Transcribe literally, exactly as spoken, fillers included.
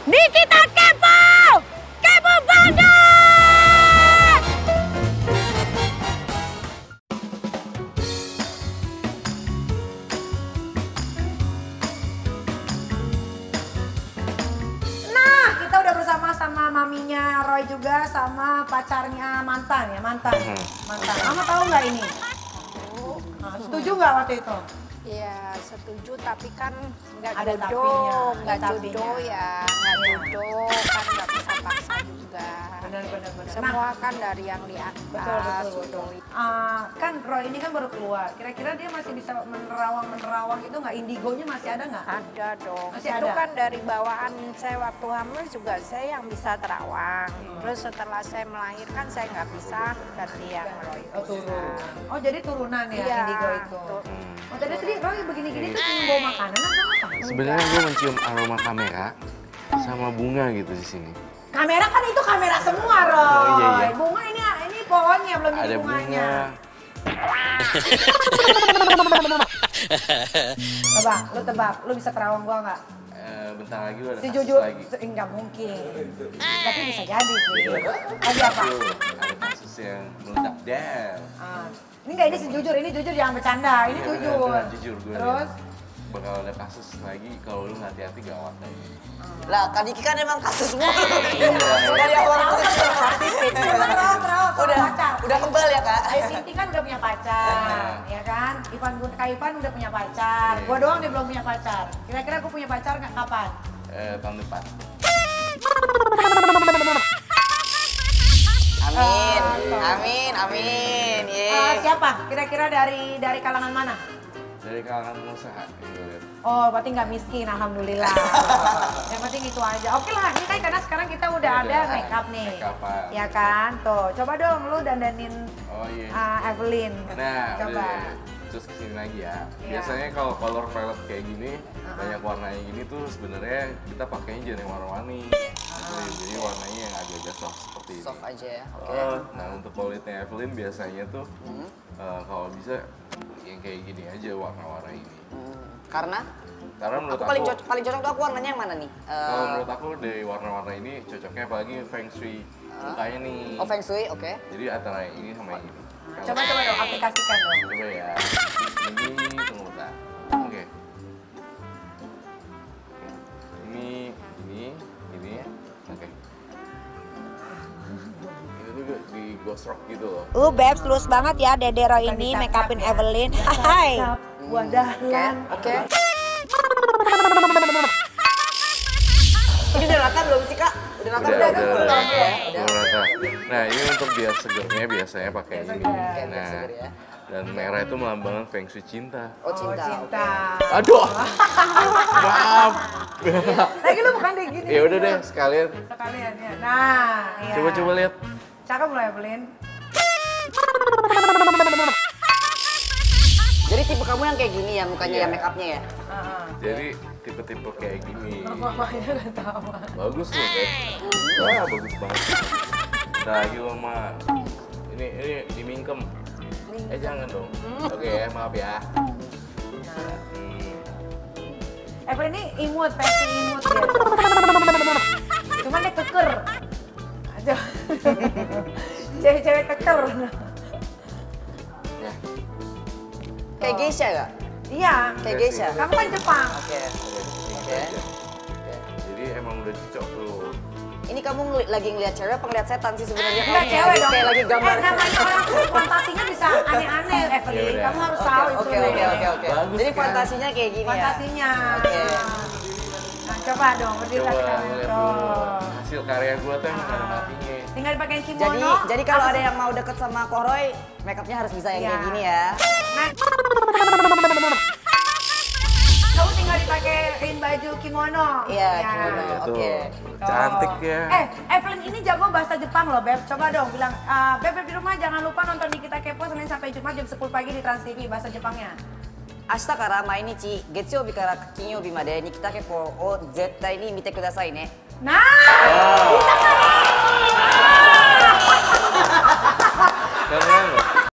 Nikita kepo! Kepo banget! Nah, kita udah bersama sama maminya Roy juga sama pacarnya mantan ya, mantan. Mantan. Mama tahu nggak ini? Nah, setuju nggak waktu itu? Iya setuju, tapi kan nggak Ada jodoh, tapinya, nggak ada jodoh tapinya. ya, nggak jodoh kan nggak bisa paksa juga. Benar, benar, benar. Semua kan dari yang di atas. Betul, betul, betul. Uh, kan Roy ini kan baru keluar, kira-kira dia masih bisa menerawang-menerawang itu nggak? Indigonya masih ada nggak? Ada dong. Masih Itu ada? kan dari bawaan saya waktu hamil juga saya yang bisa terawang. Hmm. Terus setelah saya melahirkan saya nggak bisa ganti yang Roy. Oh turun. Oh jadi turunan ya Iya, indigo itu. tuh. Oh tadi tadi Roy begini-gini tuh pengen bawa makanan atau apa? Sebenarnya gue mencium aroma kamera sama bunga gitu di sini. Kamera kan itu kamera semua Roy. Oh, iya, iya. Bunga ini ini pohonnya belum jadi Ada bunganya. bunga. Tebak, lu tebak, lu bisa terawang gua nggak? Eh, bentar lagi gue ada Si kasus jujur, lagi. enggak mungkin. Tapi bisa jadi sih. Lagi apa? Tuh, ada kasus yang meledak der. Ah, ini enggak, ini si jujur, ini jujur jangan bercanda, ini Iya, jujur. bener, bener, jujur gue. Terus? Bakal ada kasus lagi kalau lu nggak hati-hati gawat lagi. Lah, Kak Diki kan emang kasus mulu. Iya. Dari awal kecil. Terawang, terawang sama Udah, pacar. udah kebal ya, Kak? Ayu Sinti kan udah punya pacar, ya kan? Ivan Kak Ivan udah punya pacar. Gua doang dia belum punya pacar. Kira-kira gua punya pacar nggak kapan? Eh, tahun depan. Amin, amin, amin. Ye. Eh, siapa? Kira-kira dari dari kalangan mana? Dari kalangan pengusaha yang gue lihat. Oh, berarti nggak miskin, alhamdulillah. Yang penting itu aja. Oke lah, ini kan karena sekarang kita udah Udah, ada make up nih. make-upan. Ya kan? Tuh, coba dong lu dandanin Oh iya. uh, Evelyn. Nah, coba. udah terus kesini lagi ya. Iya. Biasanya kalau color palette kayak gini, banyak warnanya gini tuh sebenarnya kita pakainya jangan yang warna-warni. Gitu, jadi warnanya yang agak-agak soft seperti ini. Soft aja ya. Oke. Oh, nah untuk kulitnya Evelyn biasanya tuh Hmm. eh, kalau bisa yang kayak gini aja warna-warna ini. Hmm. Karena Karena menurut aku aku, paling cocok paling cocok tuh aku warnanya yang mana nih? Eh, kalau menurut aku dari warna-warna ini cocoknya apalagi feng shui mukanya nih. Oh, Feng Shui, oke. Jadi antara yang ini sama yang ini. Kalau- Coba coba dong aplikasikan dong. Coba ya. Ini tunggu bentar. Oke. Ini ini ini ya. Oke. Ini tuh di ghost rock gitu loh. Uh, Babs, lulus banget ya Dede Roy ini Tadi make upin tatap ya. Evelyn. Hai. Gua dahlan. Oke. Ini udah rata belum sih, Kak? Udah rata Udah, udah, udah, udah, udah, ya? udah rata. Nah ini untuk biar segernya biasanya pakai ini. Oke, biar Nah, seger ya. dan merah itu melambangkan feng shui cinta. Oh, cinta. Oh, cinta. Aduh, maaf. Lagi lu bukan kayak gini. Ya udah deh sekalian. Sekalian ya. Nah, iya. Coba-coba lihat. Cakep loh Evelyn. Jadi tipe kamu yang kayak gini ya, mukanya Iya. ya make upnya ya? Heeh. Jadi tipe-tipe kayak gini. Mamanya udah tahu. Bagus loh, Beb. Wah, bagus banget. Udah lagi lo, Ma. Ini, ini dimingkem. Eh, jangan dong. Oke ya, maaf ya. Hmm. Evelyn ini imut, versi imut dia. Cuman dia keker. Aduh. Cewek-cewek keker. Ya, Kayak geisha gak? Iya. Kayak geisha? Kamu kan Jepang. Oke. oke. Oke. Oke. Jadi emang udah cocok tuh. Ini kamu ngeli- lagi ngeliat cewek apa ngeliat setan sih sebenarnya? Enggak Kamu cewek lagi- dong. Kayak lagi gambar. Eh, namanya orang tuh fantasinya bisa aneh-aneh, Evelyn. Yaudah. Kamu harus Oke, tahu itu. Oke, oke, deh. oke, oke. Bagus Jadi kan? fantasinya kayak gini ya? Fantasinya. Oke. Nah, coba dong, berdiri Coba sekarang. ngeliat dulu. Hasil karya gue tuh emang ada matinya. Tinggal dipakein kimono. Jadi, jadi kalau ada yang mau deket sama Koroy, make upnya harus bisa yang Iya. kayak gini ya. Nah, kamu tinggal dipakein baju kimono. Iya, Ya. kimono. Iya tuh. Oke. Cantik ya. Eh, Evelyn ini jago bahasa Jepang loh, Beb. Coba dong bilang, "Ah, Beb, Beb di rumah jangan lupa nonton Nikita Kepo Senin sampai Jumat jam sepuluh pagi di Trans T V bahasa Jepangnya." 明日から毎日月曜日から金曜日までに来た結構を絶対に見てくださいね。 Nah, bisa nggak nih? Keren loh.